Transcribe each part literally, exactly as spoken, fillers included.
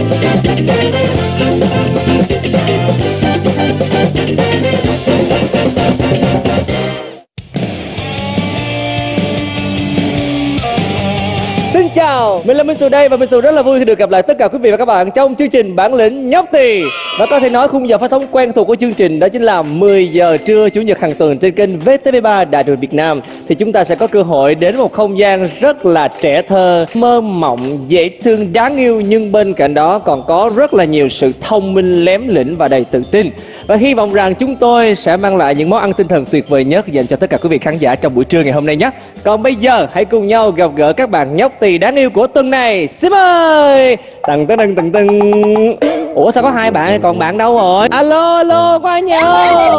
Xin chào, mình là Minh Sù đây và Minh Sù rất là vui khi được gặp lại tất cả quý vị và các bạn trong chương trình Bản lĩnh nhóc tỳ. Và có thể nói khung giờ phát sóng quen thuộc của chương trình đó chính là mười giờ trưa chủ nhật hàng tuần trên kênh vê tê vê ba Đài truyền Việt Nam. Thì chúng ta sẽ có cơ hội đến một không gian rất là trẻ thơ, mơ mộng, dễ thương, đáng yêu, nhưng bên cạnh đó còn có rất là nhiều sự thông minh, lém lĩnh và đầy tự tin. Và hy vọng rằng chúng tôi sẽ mang lại những món ăn tinh thần tuyệt vời nhất dành cho tất cả quý vị khán giả trong buổi trưa ngày hôm nay nhé. Còn bây giờ hãy cùng nhau gặp gỡ các bạn nhóc tỳ đáng yêu của tuần này. Xin mời. Tầng tầng tầng tầng tầng. Ủa sao có hai bạn, còn bạn đâu rồi? Alo alo qua nhau.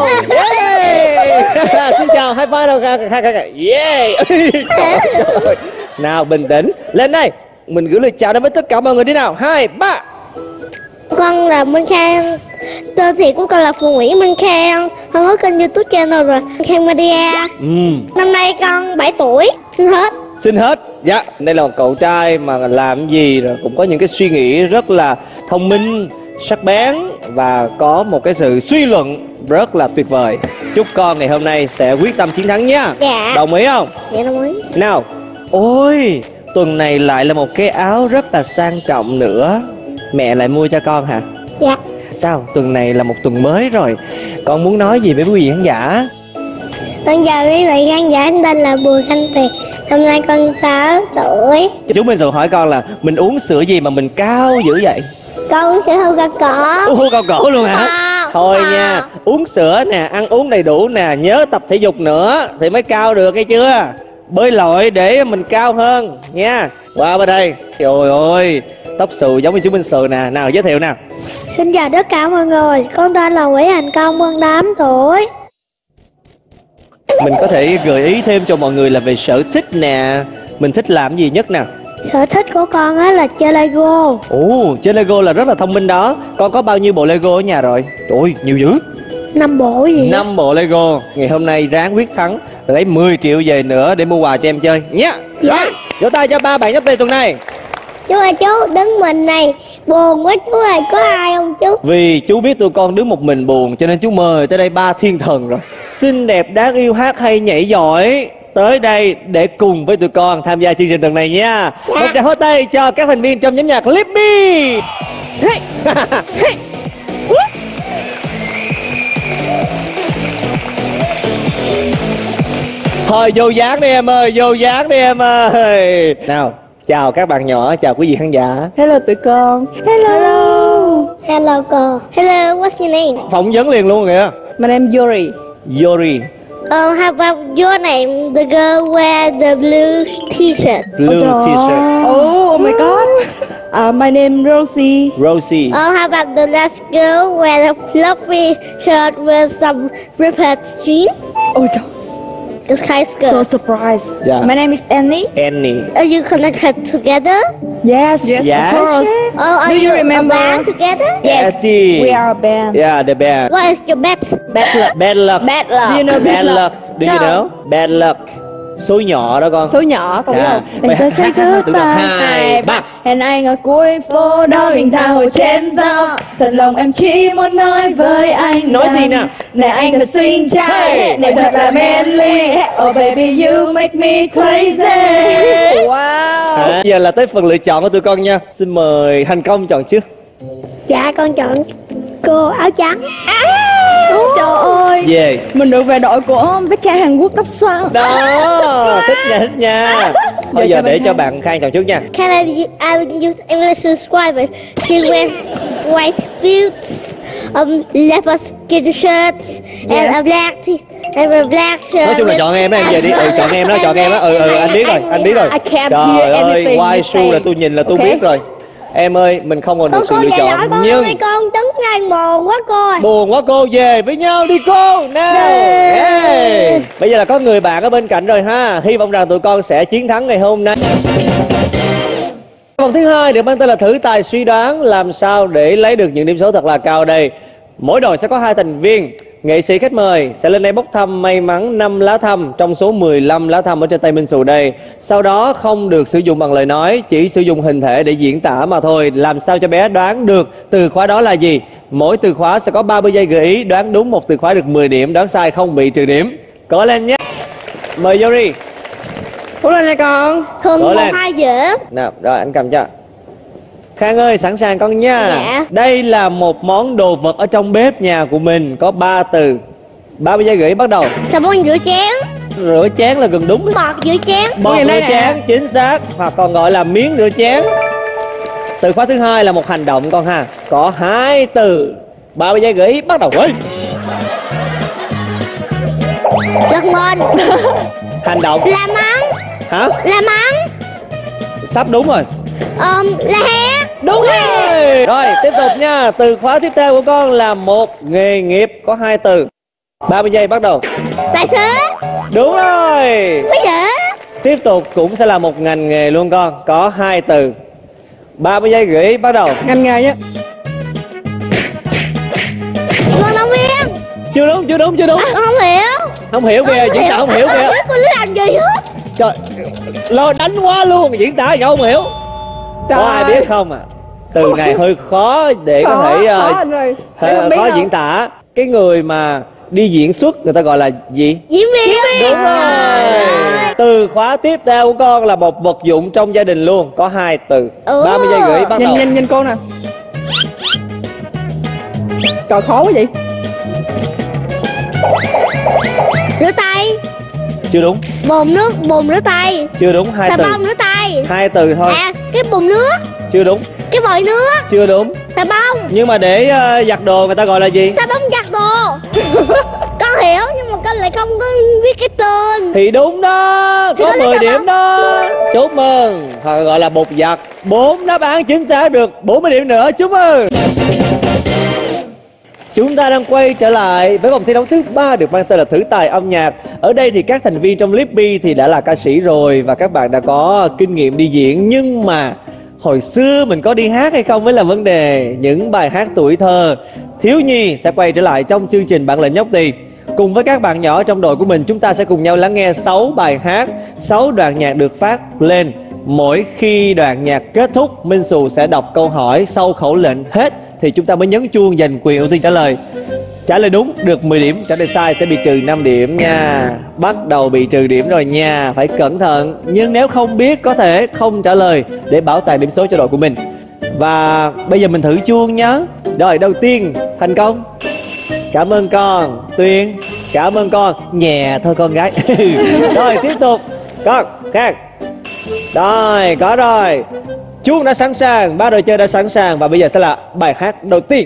Yeah. Xin chào, hai vai đâu. Yeah. Nào bình tĩnh, lên đây. Mình gửi lời chào đến với tất cả mọi người đi nào. Hai, ba. Con là Minh Khang, tên thiệt của con là Phù Nguyễn Minh Khang, con có kênh YouTube channel rồi Khang Media. Ừ. Năm nay con bảy tuổi, xin hết. Xin hết. Dạ, đây là một cậu trai mà làm gì rồi cũng có những cái suy nghĩ rất là thông minh, sắc bén và có một cái sự suy luận rất là tuyệt vời. Chúc con ngày hôm nay sẽ quyết tâm chiến thắng nhé. Dạ. Đồng ý không? Dạ đồng ý. Nào. Ôi, tuần này lại là một cái áo rất là sang trọng nữa. Mẹ lại mua cho con hả? Dạ. Sao? Tuần này là một tuần mới rồi. Con muốn nói gì với quý vị khán giả? Con chào quý vị khán giả, tên là Bùi Thanh Tuyền. Năm nay con sáu tuổi. Chú Minh Sù hỏi con là mình uống sữa gì mà mình cao dữ vậy? Con uống sữa hưu cao cổ. Uống cao cổ luôn hả? À, Thôi à. nha, uống sữa nè, ăn uống đầy đủ nè, nhớ tập thể dục nữa thì mới cao được, nghe chưa? Bơi lội để mình cao hơn nha. Qua bên đây. Trời ơi, tóc xù giống như chú Minh Sù nè. Nào giới thiệu nào. Xin chào tất cả mọi người, con tên là Nguyễn Thành Công, con tám tuổi. Mình có thể gợi ý thêm cho mọi người là về sở thích nè. Mình thích làm gì nhất nào? Sở thích của con á là chơi Lego. Ồ, chơi Lego là rất là thông minh đó. Con có bao nhiêu bộ Lego ở nhà rồi? Ôi, nhiều dữ. Năm bộ gì? Năm bộ Lego. Ngày hôm nay ráng quyết thắng, lấy mười triệu về nữa để mua quà cho em chơi nhé. Dạ. Rồi, vỗ tay cho ba bạn nhóc tỳ tuần này. Chú ơi chú, đứng mình này buồn quá chú ơi, có ai không chú? Vì chú biết tụi con đứng một mình buồn cho nên chú mời tới đây ba thiên thần rồi. Xinh đẹp, đáng yêu, hát hay, nhảy giỏi, tới đây để cùng với tụi con tham gia chương trình tuần này nha. Dạ. Một tràng hô tay cho các thành viên trong nhóm nhạc Lippy. Hey. Hey. Thôi vô dáng đi em ơi, vô dáng đi em ơi. Nào, chào các bạn nhỏ, chào quý vị khán giả. Hello tụi con. Hello. Hello cô. Hello, what's your name? Phỏng vấn liền luôn kìa. My name is Yuri. Yuri. Uh, how about your name? The girl wear the blue t-shirt. Blue t-shirt. Oh, oh my god. Uh, my name Rosie. Rosie. Oh, how about the last girl wear a fluffy shirt with some ripped string? Oh, trời. The sky skirt. So surprised. Yeah. My name is Annie. Annie. Are you connected together? Yes. Yes. Of course. Oh, are Do you you remember? a band together? Yes. Annie. We are a band. Yeah, the band. What is your bet? Bad luck. Bad luck. Bad luck. Do you know Bad luck. Do you No. know? Bad luck. Số nhỏ đó con. Số nhỏ con biết Yeah. không? Vậy Đừng hát- có say hát- hát được goodbye. không? Hai, ba. Hẹn anh ở cuối phố đó mình tha hồ chém gió. Thật lòng em chỉ muốn nói với anh Nói rằng, gì nào? này anh thật xinh trai, này thật là manly. Oh baby you make me crazy. Wow. À, giờ là tới phần lựa chọn của tụi con nha. Xin mời Thành Công chọn trước. Dạ con chọn cô áo trắng. Trời ơi. Về. Mình được về đội của bé trai Hàn Quốc tóc xoăn. Đó, thích nha, thích nha. Bây giờ cho để bạn cho Khang. bạn Khang chọn trước nha. Can I, I will use English to describe it? She wears white boots, um, leopard skin shirts, and Yes. a black t- and a black shirt. Nói chung là with- chọn em đó, em về đi. Ừ, chọn em đó, chọn em đó. Ừ, ừ, anh biết rồi, anh biết rồi. I can't Trời hear ơi, anything white you shoe say. là tôi nhìn là tôi Okay. biết rồi. Em ơi, mình không còn Cô được sự cô lựa dạy giỏi chọn. con Nhưng ơi, con đứng ngay mồ quá cô ơi. buồn quá cô, về với nhau đi cô. Nào. Hey. Bây giờ là có người bạn ở bên cạnh rồi ha. Hy vọng rằng tụi con sẽ chiến thắng ngày hôm nay. Vòng thứ hai được mang tên là thử tài suy đoán, làm sao để lấy được những điểm số thật là cao đây. Mỗi đội sẽ có hai thành viên nghệ sĩ khách mời sẽ lên đây bốc thăm may mắn năm lá thăm trong số mười lăm lá thăm ở trên tay Minh Xù đây. Sau đó không được sử dụng bằng lời nói, chỉ sử dụng hình thể để diễn tả mà thôi. Làm sao cho bé đoán được từ khóa đó là gì. Mỗi từ khóa sẽ có ba mươi giây gợi ý, đoán đúng một từ khóa được mười điểm, đoán sai không bị trừ điểm. Cố lên nhé. Mời Yuri. Cố lên nè con. Thường Cố một lên. hai dễ. Nào, rồi anh cầm cho. Khang ơi, sẵn sàng con nha. Dạ. Đây là một món đồ vật ở trong bếp nhà của mình, có ba từ. ba mươi giây gửi bắt đầu. Xà bông rửa chén. Rửa chén là gần đúng. Bọt rửa chén. Bọt Ui, rửa đây nè. chén, chính xác. Hoặc còn gọi là miếng rửa chén. Từ khóa thứ hai là một hành động con ha. Có hai từ. ba mươi giây gửi bắt đầu. Ơi. Giật mình. Hành động. Làm mắm. Hả? Làm mắm. Sắp đúng rồi. um, Là hé. Đúng rồi. Rồi tiếp tục nha. Từ khóa tiếp theo của con là một nghề nghiệp, có hai từ. ba mươi giây bắt đầu. Tài xế. Đúng rồi. Mới dễ. Tiếp tục cũng sẽ là một ngành nghề luôn con, có hai từ. ba mươi giây gửi bắt đầu. Ngành nghề nhé. Vận động viên. Chưa đúng, chưa đúng, chưa đúng. Con không hiểu. Không hiểu kìa, diễn tả không hiểu Con kìa. không biết con làm gì hết. Trời, lo đánh quá luôn, diễn tả gì không hiểu. Trời. Có ai biết không à? Từ này hơi khó để có thể khó uh, anh ơi. hơi- Em không biết khó đâu. diễn tả. Cái người mà đi diễn xuất người ta gọi là gì? Diễn viên. Đúng rồi. Trời. Từ khóa tiếp theo của con là một vật dụng trong gia đình luôn, có hai từ. Ừ. ba mươi giây gửi bắt Nhìn đầu. nhìn nhìn cô nè. Trời khó quá vậy. Rửa tay. Chưa đúng, Bồn nước. Bồn rửa tay. chưa đúng, hai Xà từ. bông rửa tay. Hai từ thôi. À, cái bồn nước. Chưa đúng, Cái vòi nước. chưa đúng. Xà bông. Nhưng mà để uh, giặt đồ người ta gọi là gì? Xà bông giặt đồ. Con hiểu nhưng mà con lại không có biết cái tên. Thì đúng đó, Thì có có lý mười sao điểm không? đó. Chúc mừng. Hoặc gọi là bột giặt. Bốn đáp án chính xác, được bốn mươi điểm nữa. Chúc mừng. Chúng ta đang quay trở lại với vòng thi đấu thứ ba được mang tên là thử tài âm nhạc. Ở đây thì các thành viên trong Lippy thì đã là ca sĩ rồi và các bạn đã có kinh nghiệm đi diễn, nhưng mà hồi xưa mình có đi hát hay không mới là vấn đề. Những bài hát tuổi thơ thiếu nhi sẽ quay trở lại trong chương trình Bản lĩnh nhóc tỳ. Cùng với các bạn nhỏ trong đội của mình, chúng ta sẽ cùng nhau lắng nghe sáu bài hát, sáu đoạn nhạc được phát lên. Mỗi khi đoạn nhạc kết thúc, Minh Xù sẽ đọc câu hỏi, sau khẩu lệnh hết thì chúng ta mới nhấn chuông giành quyền ưu tiên trả lời. Trả lời đúng được mười điểm, trả lời sai sẽ bị trừ năm điểm nha. Bắt đầu bị trừ điểm rồi nha, phải cẩn thận. Nhưng nếu không biết có thể không trả lời để bảo toàn điểm số cho đội của mình. Và bây giờ mình thử chuông nhé. Rồi đầu tiên, thành công. Cảm ơn con. Tuyên, cảm ơn con. Nhẹ thôi con gái. Rồi tiếp tục. Con, khác. Rồi, có rồi. Chuông đã sẵn sàng, ba đội chơi đã sẵn sàng. Và bây giờ sẽ là bài hát đầu tiên.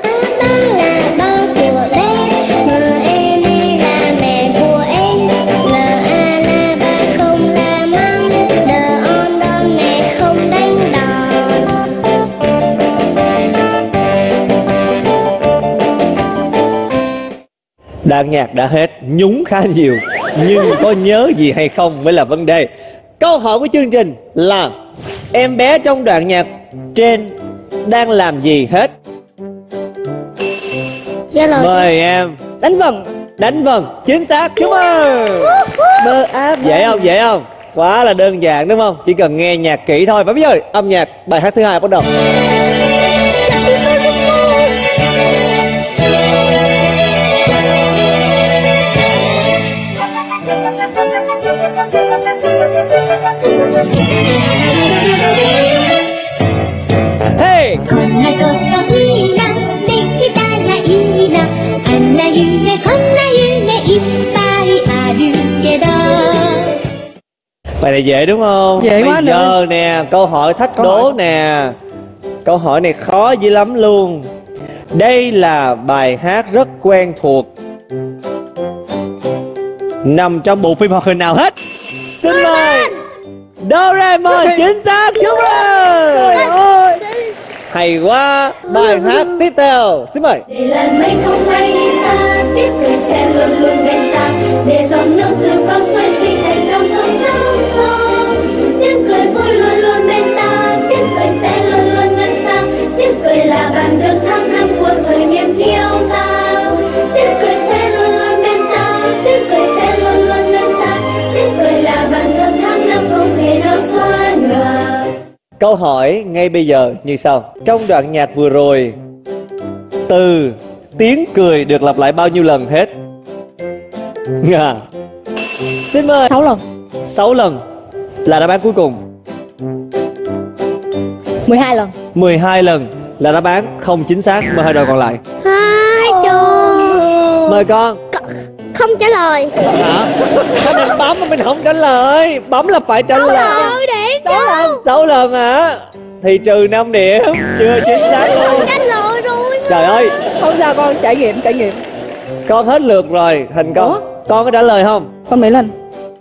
Đoạn nhạc đã hết, nhúng khá nhiều, nhưng có nhớ gì hay không mới là vấn đề. Câu hỏi của chương trình là em bé trong đoạn nhạc trên đang làm gì hết? Trả lời. Mời em. Đánh vần. Đánh vần, chính xác, chúc mừng. Bơ á. Dễ không, dễ không? Quá là đơn giản đúng không? Chỉ cần nghe nhạc kỹ thôi. Và bây giờ âm nhạc bài hát thứ hai bắt đầu. Hey! こんなこといいな、できたらいいな。あんな夢こんな夢いっぱいあるけど。 Bài này dễ đúng không? Dễ quá Bây nữa. giờ nè, câu hỏi thách Câu đố hỏi. nè. Câu hỏi này khó dữ lắm luôn. Đây là bài hát rất quen thuộc, nằm trong bộ phim hoạt hình nào hết? Xin mời. Doraemon, chính xác, chúc mừng. Trời ơi, hay quá. Bài hát tiếp theo, xin mời. Để lần mây không bay đi xa, tiếc cười sẽ luôn luôn bên ta. Để dòng nước từ con xoay sinh thành dòng sông sông sông. Tiếng cười vui luôn luôn bên ta, tiếng cười sẽ luôn luôn ngân xa. Tiếng cười là bản đường tháng năm của thời niên thiếu ta. Tiếng cười sẽ Câu hỏi ngay bây giờ như sau. Trong đoạn nhạc vừa rồi, từ tiếng cười được lặp lại bao nhiêu lần hết? Ngà. Xin mời. Sáu lần. Sáu lần là đáp án cuối cùng. Mười hai lần. Mười hai lần là đáp án không chính xác. Mời hai đội còn lại. Hai chục. Mời con. Không trả lời. Hả? Sao mình bấm mà mình không trả lời? Bấm là phải trả lời. Trừ điểm Sáu lần. Sáu lần hả? Thì trừ năm điểm. Chưa chính xác luôn. trả lời rồi. Trời ơi, Không sao con, trải nghiệm, trải nghiệm. con hết lượt rồi. Thành công. Ủa? Con có trả lời không? Con mấy lần?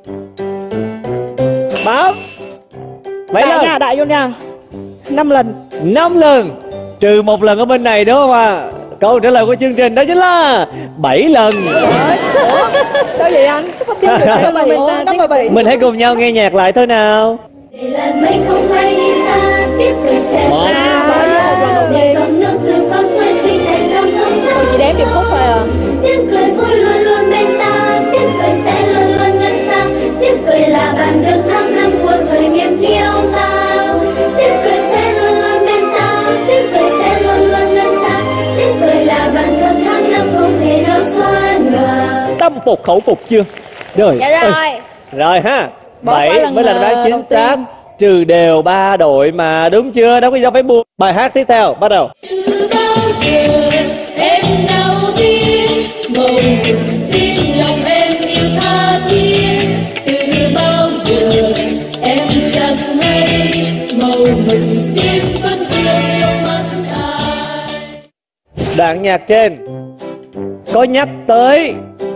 Bấm. Mấy Đại lần? nha, đại luôn nha. Năm lần. Năm lần. Trừ một lần ở bên này đúng không ạ? Câu trả lời của chương trình đó chính là bảy lần. Sao vậy anh? Không biết được sao mà mình ta năm mươi bảy. Mình hãy cùng nhau nghe nhạc lại thôi nào. Để làn mây không bay đi xa, tiếp cười xem Một. ta. Để dòng nước từ con suối sinh thành dòng sông sông. Chỉ đếm điệp khúc thôi à. Tiếng cười vui luôn luôn bên ta, tiếng cười sẽ luôn luôn ngân xa. Tiếng cười là bạn đường tháng năm của thời niên thiếu ta. Tiếng cười sẽ luôn luôn bên ta, tiếng cười sẽ luôn luôn ngân xa. Tiếng cười là bạn đường tháng năm không thể nào xóa nhòa. Tâm phục khẩu phục chưa? Rồi. Dạ Ê, rồi. rồi ha. Bỏ qua Bảy lần, mới là đáp án ờ, chính đầu xác. tiên. Trừ đều ba đội mà, đúng chưa? Đâu có gì đâu phải buồn. Bài hát tiếp theo bắt đầu. Từ bao giờ em nào biết màu hồng tim lòng em yêu tha thiết. Từ bao giờ em chẳng hay màu hồng tim vẫn yêu trong mắt ai. Đoạn nhạc trên có nhắc tới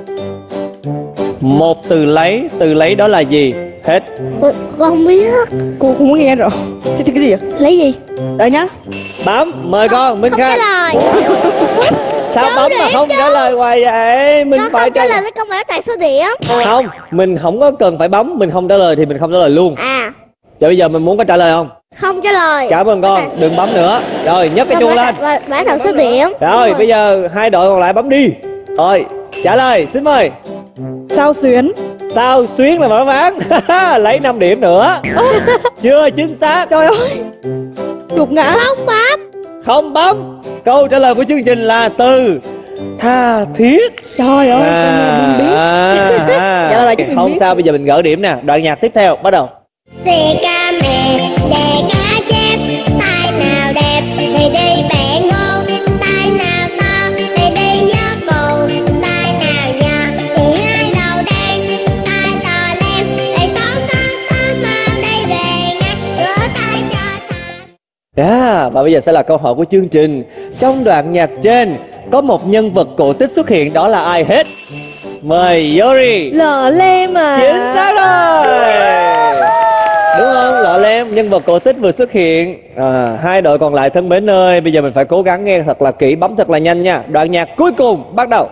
một từ lấy. Từ lấy đó là gì? Hết. Con không biết. Cô cũng muốn nghe rồi. Chứ cái gì vậy? Lấy gì? Đợi nhá. Bấm. Mời con. Minh Không trả Khang. lời. Sao Đâu bấm mà điểm không chứ. trả lời hoài vậy? Mình Con phải không trả trả lời lấy câu hỏi tại số điểm. Không, mình không có cần phải bấm. Mình không trả lời thì mình không trả lời luôn. À, Giờ bây giờ mình muốn có trả lời không? không trả lời. Cảm ơn con. Đừng bấm nữa. Rồi nhấc cái chuông lên. Bả đầu số điểm. Rồi bây giờ hai đội còn lại bấm đi. Rồi trả lời. Xin mời. Sao xuyến? Sao xuyến là mở ván. Lấy năm điểm nữa. Chưa chính xác. Trời ơi. Gục ngã. Không bấm. Không bấm. Câu trả lời của chương trình là từ tha thiết. Trời ơi. À, Con biết. à, à. Dạ là giúp mình Không biết. sao, bây giờ mình gỡ điểm nè. Đoạn nhạc tiếp theo bắt đầu. Xì ca mè, đè cá chép. Tai nào đẹp thì đi bẹ ngô. Tai nào to thì đi gió cù. Tai nào nhỏ thì hai đầu đen. Tai lò lem thì xấu xấu xấu mau đi về ngay. Rửa tay cho sạch. Yeah, và bây giờ sẽ là câu hỏi của chương trình. Trong đoạn nhạc trên có một nhân vật cổ tích xuất hiện, đó là ai hết? Mời Yori. Lọ lem à. Chính xác rồi. Đúng không? Lọ lem, nhân vật cổ tích vừa xuất hiện. À, hai đội còn lại thân mến ơi, bây giờ mình phải cố gắng nghe thật là kỹ, bấm thật là nhanh nha. Đoạn nhạc cuối cùng bắt đầu.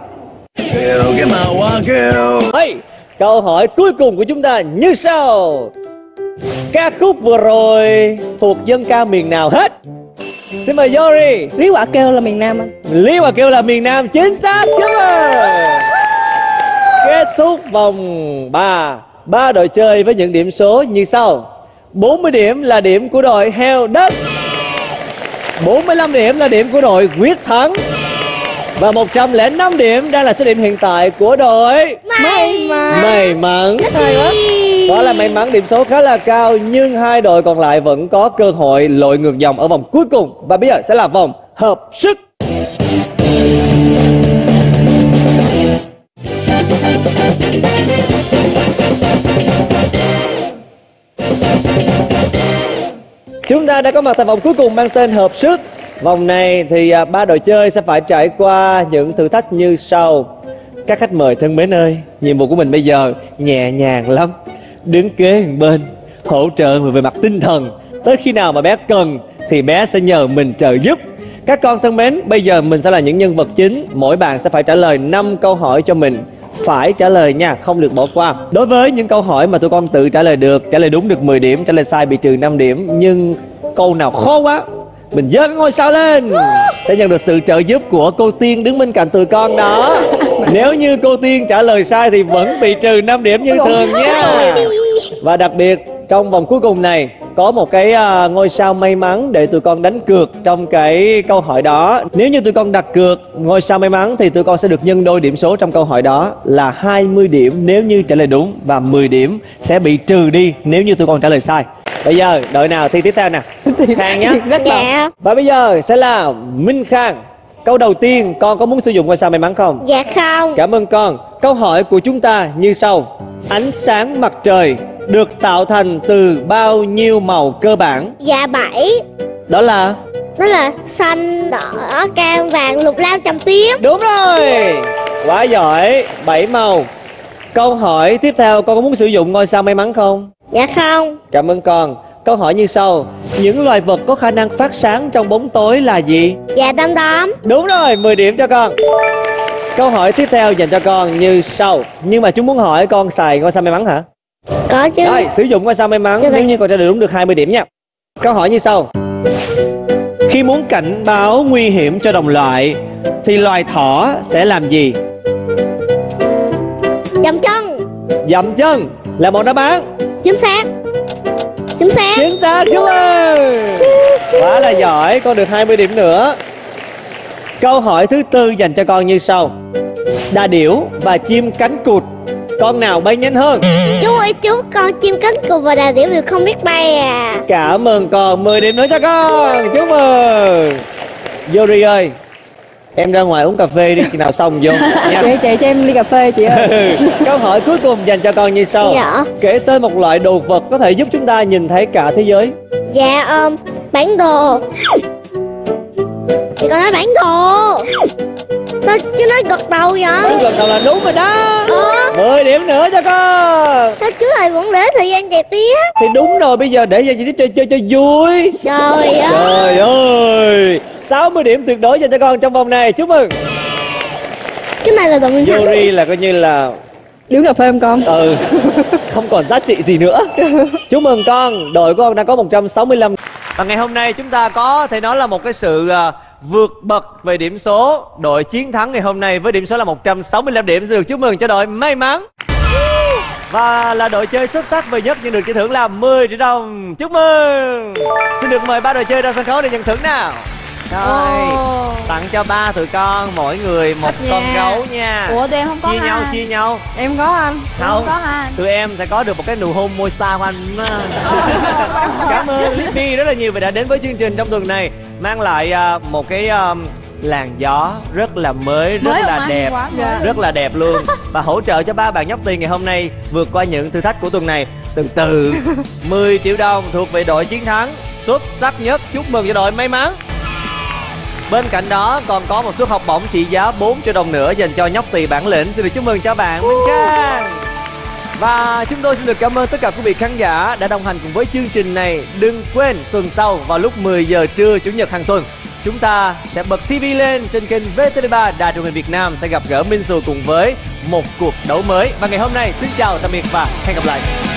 Hey, câu hỏi cuối cùng của chúng ta như sau. Ca khúc vừa rồi thuộc dân ca miền nào hết? Xin mời Yori. Lý Quả Kêu là miền Nam anh. Lý Hòa kêu là miền Nam. Chính xác. Chúc mừng. Kết thúc vòng ba. Ba đội chơi với những điểm số như sau. bốn mươi điểm là điểm của đội Heo Đất, bốn mươi lăm điểm là điểm của đội Quyết Thắng, và một trăm lẻ năm điểm đang là số điểm hiện tại của đội May mà. May Mắn. Trời ơi. Đó là may mắn, điểm số khá là cao, nhưng hai đội còn lại vẫn có cơ hội lội ngược dòng ở vòng cuối cùng. Và bây giờ sẽ là vòng hợp sức. Chúng ta đã có mặt tại vòng cuối cùng mang tên hợp sức. Vòng này thì à, ba đội chơi sẽ phải trải qua những thử thách như sau. Các khách mời thân mến ơi, nhiệm vụ của mình bây giờ nhẹ nhàng lắm. Đứng kế một bên, hỗ trợ về mặt tinh thần. Tới khi nào mà bé cần thì bé sẽ nhờ mình trợ giúp. Các con thân mến, bây giờ mình sẽ là những nhân vật chính. Mỗi bạn sẽ phải trả lời năm câu hỏi cho mình. Phải trả lời nha, không được bỏ qua. Đối với những câu hỏi mà tụi con tự trả lời được, trả lời đúng được mười điểm, trả lời sai bị trừ năm điểm. Nhưng câu nào khó quá, mình giơ cái ngôi sao lên, sẽ nhận được sự trợ giúp của cô Tiên đứng bên cạnh tụi con đó. Nếu như cô Tiên trả lời sai thì vẫn bị trừ năm điểm như thường nha. Và đặc biệt trong vòng cuối cùng này, có một cái à, ngôi sao may mắn để tụi con đánh cược trong cái câu hỏi đó. Nếu như tụi con đặt cược ngôi sao may mắn thì tụi con sẽ được nhân đôi điểm số trong câu hỏi đó là hai mươi điểm nếu như trả lời đúng, và mười điểm sẽ bị trừ đi nếu như tụi con trả lời sai. Bây giờ đội nào thi tiếp theo nè? Khang nhé. Dạ. Và bây giờ sẽ là Minh Khang. Câu đầu tiên, con có muốn sử dụng ngôi sao may mắn không? Dạ không. Cảm ơn con. Câu hỏi của chúng ta như sau. Ánh sáng mặt trời được tạo thành từ bao nhiêu màu cơ bản? Dạ bảy. Đó là... Đó là xanh, đỏ, cam, vàng, lục, lam, trầm, tím. Đúng rồi. Quá giỏi. Bảy màu. Câu hỏi tiếp theo, con có muốn sử dụng ngôi sao may mắn không? Dạ không. Cảm ơn con. Câu hỏi như sau. Những loài vật có khả năng phát sáng trong bóng tối là gì? Dạ đom đóm. Đúng rồi, mười điểm cho con. Câu hỏi tiếp theo dành cho con như sau. Nhưng mà chúng muốn hỏi con xài ngôi sao may mắn hả? Có chứ. Rồi, sử dụng ngôi sao may mắn. Được rồi. Nếu như con trả lời đúng được hai mươi điểm nha. Câu hỏi như sau. Khi muốn cảnh báo nguy hiểm cho đồng loại thì loài thỏ sẽ làm gì? Dậm chân. Dậm chân là một đáp án. Chính xác. Chính xác. Chính xác, chúc mừng. Quá là giỏi, con được hai mươi điểm nữa. Câu hỏi thứ tư dành cho con như sau. Đà điểu và chim cánh cụt, con nào bay nhanh hơn? Chú ơi chú, con chim cánh cụt và đà điểu đều không biết bay à. Cảm ơn con, mười điểm nữa cho con. Chúc mừng. Yuri ơi, em ra ngoài uống cà phê đi, khi nào xong vô nha. Chị, chị cho em ly cà phê chị ơi. Câu hỏi cuối cùng dành cho con như sau. Dạ. Kể tên một loại đồ vật có thể giúp chúng ta nhìn thấy cả thế giới. Dạ um, bản đồ. Chị con nói bản đồ. Sao chứ nói gật đầu vậy? Đúng, gật đầu là đúng rồi đó. Ờ. mười điểm nữa cho con. Sao chú thầy vẫn để thời gian chạy tiếp? Thì đúng rồi, bây giờ để cho chị tiếp chơi chơi cho vui. Trời ơi. Trời ơi, sáu mươi điểm tuyệt đối dành cho con trong vòng này. Chúc mừng. Cái này là đồng minh thắng. Yuri là coi như là Uống cà phê không con? ừ không còn giá trị gì nữa. Chúc mừng con, đội của con đang có một trăm sáu mươi lăm. Và ngày hôm nay chúng ta có thể nói là một cái sự uh, vượt bậc về điểm số. Đội chiến thắng ngày hôm nay với điểm số là một trăm sáu mươi lăm điểm. Xin được chúc mừng cho đội may mắn. Và là đội chơi xuất sắc về nhất nhận được giải thưởng là mười triệu đồng. Chúc mừng. Xin được mời ba đội chơi ra sân khấu để nhận thưởng nào. Rồi, Oh. tặng cho ba tụi con mỗi người một Thích con nha. gấu nha. Ủa tụi em không có Chia ha. nhau, chia nhau. Em có anh. Tụi em Không. không có ha. Tụi em sẽ có được một cái nụ hôn môi xa của anh. Cảm ơn Libby rất là nhiều vì đã đến với chương trình trong tuần này, mang lại uh, một cái um, làn gió rất là mới, rất Mới không là anh? đẹp, Quá mới. rất là đẹp luôn. Và hỗ trợ cho ba bạn nhóc tiền ngày hôm nay vượt qua những thử thách của tuần này. Từ từ mười triệu đồng thuộc về đội chiến thắng xuất sắc nhất. Chúc mừng cho đội may mắn. Bên cạnh đó còn có một suất học bổng trị giá bốn triệu đồng nữa dành cho nhóc tỳ bản lĩnh. Xin được chúc mừng cho bạn Minh Khang. Và chúng tôi xin được cảm ơn tất cả quý vị khán giả đã đồng hành cùng với chương trình này. Đừng quên tuần sau vào lúc mười giờ trưa Chủ nhật hàng tuần, chúng ta sẽ bật ti vi lên trên kênh vê tê vê ba Đài truyền hình Việt Nam, sẽ gặp gỡ Minh Xù cùng với một cuộc đấu mới. Và ngày hôm nay xin chào tạm biệt và hẹn gặp lại.